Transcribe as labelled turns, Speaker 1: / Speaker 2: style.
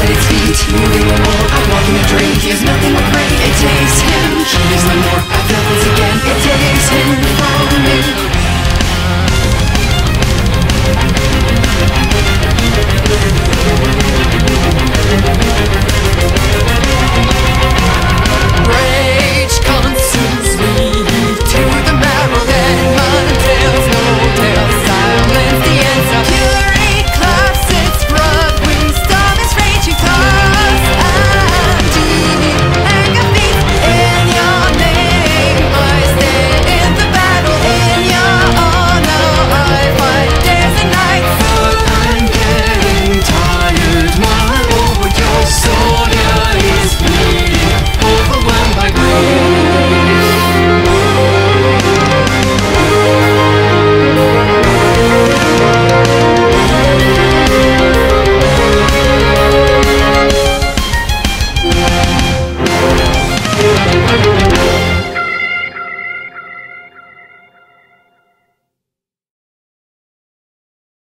Speaker 1: at its feet, moving no more. I walk in a dream, he has nothing but great. It takes him, he is no more. I felt this again, it takes him from me. Rage consumes me to the marrow, then mine tails, no tail, silence the answer. Fury claps its broad wings, storm is raging toss and deep. Anger beats in your name, I stay in the battle in your honor. I fight days and nights. I'm getting tired, my lord, your soldier is bleeding, overwhelmed by grief.